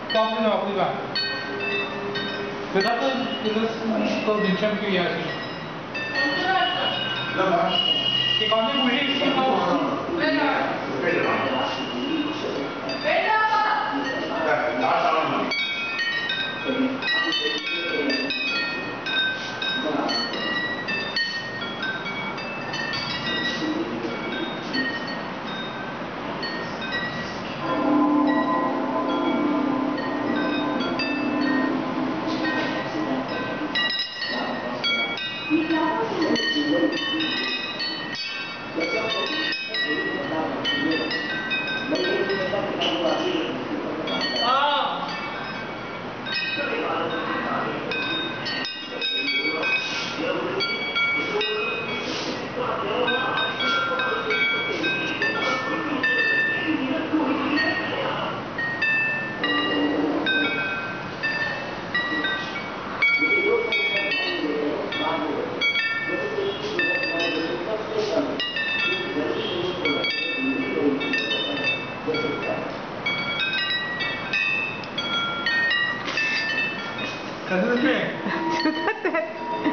高分的对吧？对，它这个都windchime就也行。你刚才不是听到我？对的。对的。对的。对，拿上了。可是对，对对。